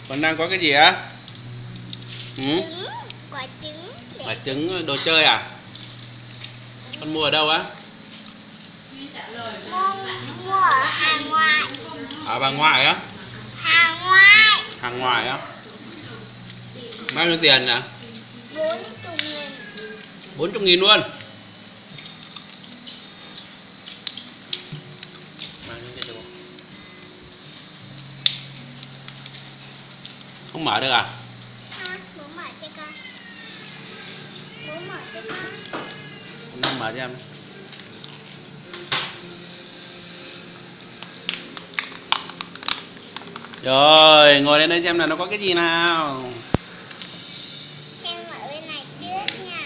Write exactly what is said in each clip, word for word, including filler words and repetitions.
Con đang có cái gì á? Ừ? Trứng, quả trứng. Quả trứng đồ chơi à? Con mua ở đâu á? Mua, mua ở hàng ngoại. Ở bà ngoại á? Hàng ngoại. Hàng ngoại á? Bao nhiêu tiền nè? Bốn chục nghìn. Bốn chục nghìn luôn. Không mở được à? Thôi, bố mở cho con. Bố mở cho con. Không mở cho em. Rồi, ngồi lên đây xem là nó có cái gì nào. Em mở bên này trước nha.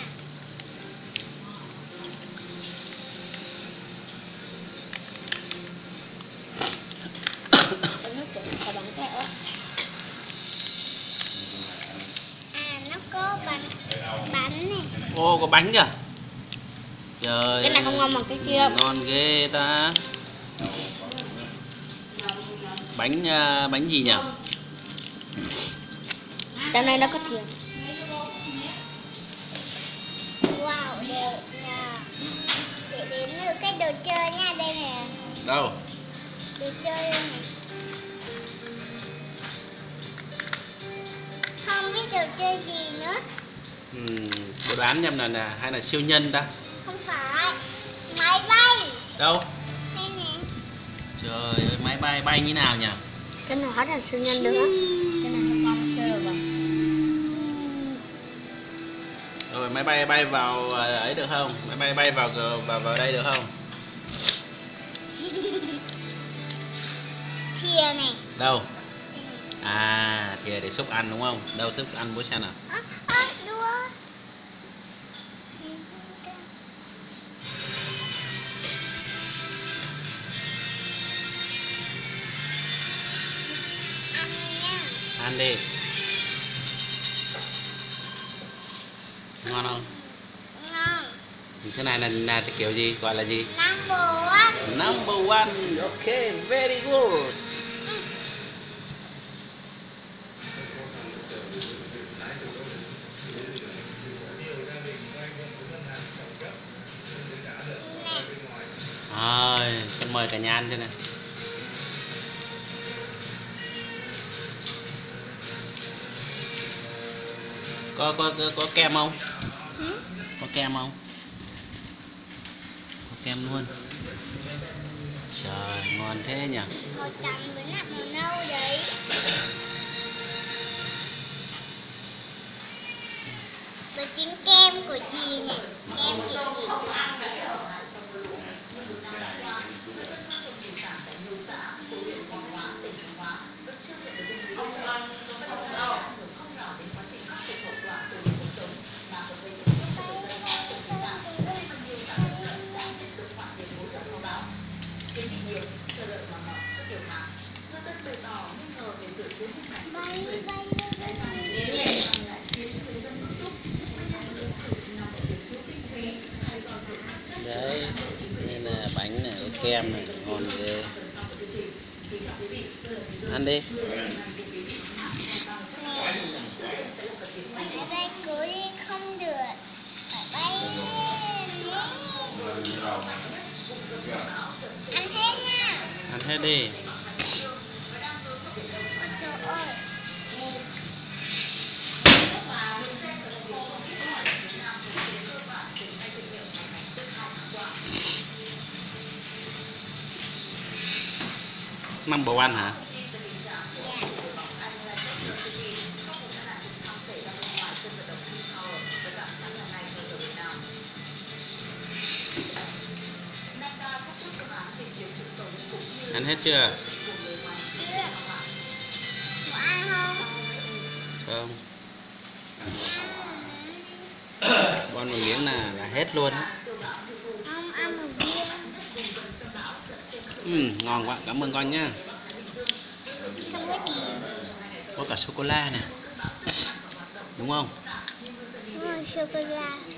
Nó cũng có bánh kẹo á. À, nó có bánh bánh này. Ô, có bánh kìa. Trời, Cái này không ngon bằng cái kia. ngon ghê ta. Bánh bánh gì nhỉ? Trong đây nó có thìa. Wow, đẹp nha. Để đến được cái đồ chơi nha, đây nè. Đâu? Đồ chơi đây nè. Không biết đồ chơi gì nữa. Ừ, tôi đoán xem là, là hay là siêu nhân ta? Không phải. Máy bay. Đâu? Đây nè. Trời ơi, máy bay bay như nào nhỉ? Cái này hóa thành siêu nhân nữa. Cái này nó con chơi được rồi. Rồi máy bay bay vào ấy được không? Máy bay bay vào vào vào đây được không? Thìa này. Đâu? À, thìa để xúc ăn đúng không? Đâu thức ăn bố xem nào. Ơ, ơ, đua. Ăn nha. Ăn đi. Ngon không? Ngon. Cái này là, là kiểu gì? Gọi là gì? Number one. Number one. Okay, very good. Rồi, con mời cả nhà ăn cho này. Có có có, có kem không? Ừ? Có kem không? Có kem luôn. Trời, ngon thế nhỉ? Màu trắng với lại màu nâu đấy. Và chính kem của dì nè. Kem của dì. Bay, bay, bay. Đấy, đây là bánh này, có kem này, ngon ghê. Ăn đi. Phải bay cố đi không được. Phải bay lên. Ăn hết nha. Ăn hết đi. Ôi trời ơi. Number one hả? Ăn hết chưa? Chưa. Có ăn không? Không. Bon một miếng là là hết luôn á. Không, ăn một viên. Ừ, ngon quá, cảm ơn con nhá. Không có gì. Có cả sô cô la nè. Đúng không? Đúng rồi, sô cô la.